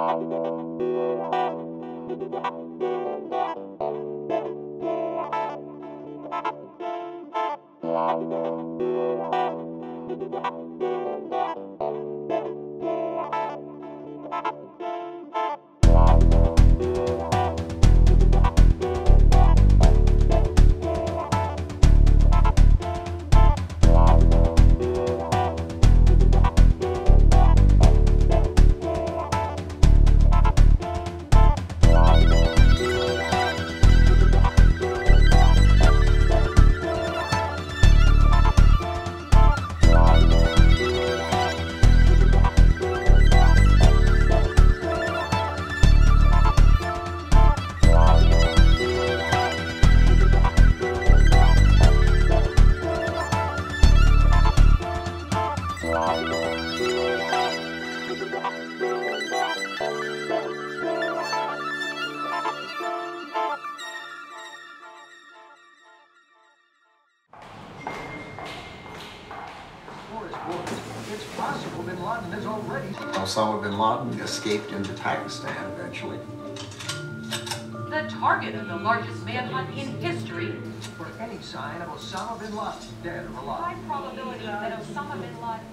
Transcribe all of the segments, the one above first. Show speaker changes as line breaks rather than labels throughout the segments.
Osama bin Laden escaped into Pakistan eventually.
The target of the largest manhunt in history.
For any sign of Osama bin Laden, dead or alive.
High probability that Osama bin Laden.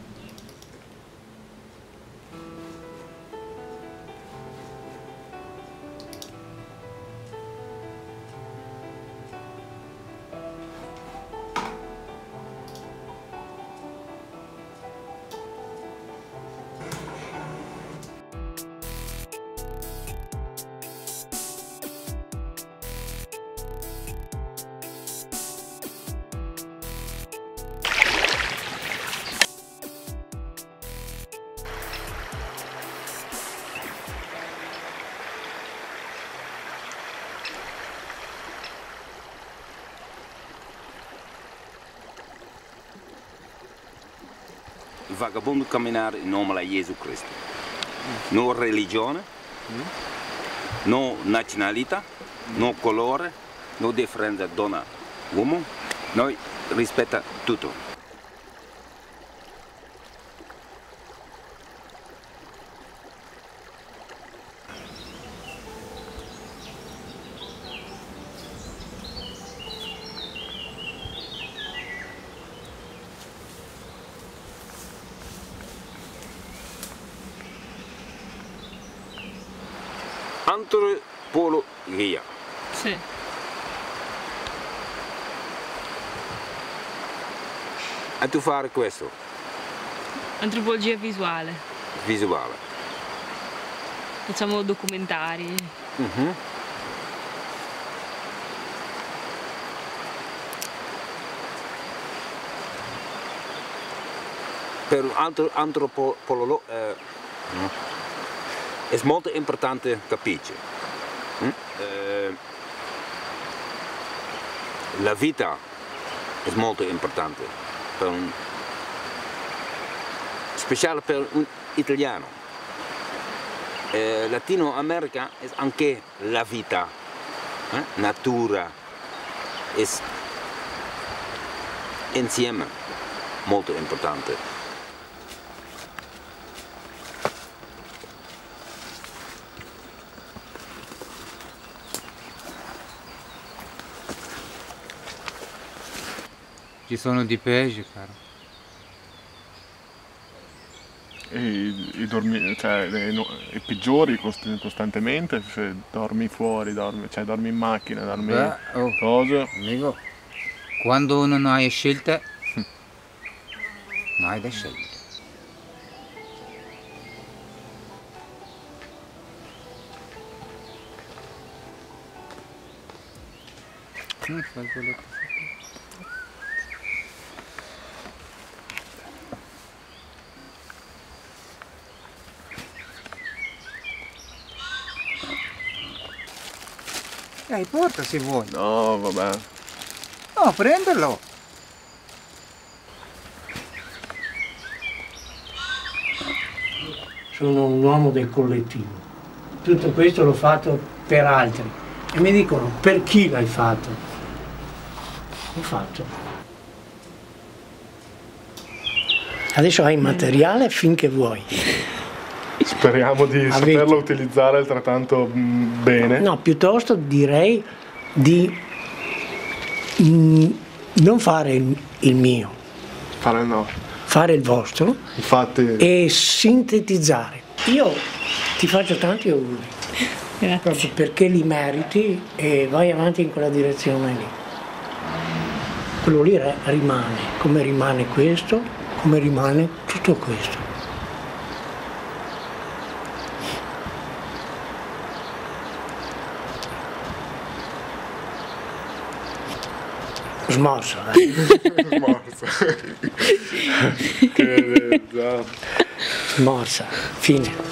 Il vagabondo camminare in nome di Gesù Cristo. Non religione, non nazionalità, non colore, non differenza donna-uomo, noi rispetta tutto. Antropologia.
Sì.
E tu fare questo?
Antropologia visuale.
Visuale.
Facciamo documentari.
Per un antropologo è molto importante capire. La vita è molto importante, speciale per un italiano. Latino America è anche la vita, natura, è insieme molto importante.
Ci sono di peggio, caro.
I peggiori costantemente, se dormi fuori, dormi in macchina, dormi cosa.
Amico, quando uno non ha scelte, non hai da scegliere. Porta se vuoi.
No, vabbè.
No, prenderlo.
Sono un uomo del collettivo. Tutto questo l'ho fatto per altri. E mi dicono, per chi l'hai fatto? L'ho fatto. Adesso hai materiale finché vuoi.
Speriamo di
Avete-
saperlo utilizzare altrettanto bene.
No, piuttosto direi di non fare il mio,
Fare no.
fare il vostro
Infatti,
e sintetizzare. Io ti faccio tanti auguri,
Grazie.
proprio perché li meriti e vai avanti in quella direzione lì. Quello lì rimane, come rimane questo, come rimane tutto questo. Smorza, dai.
morsa. Che
Smorza, fine.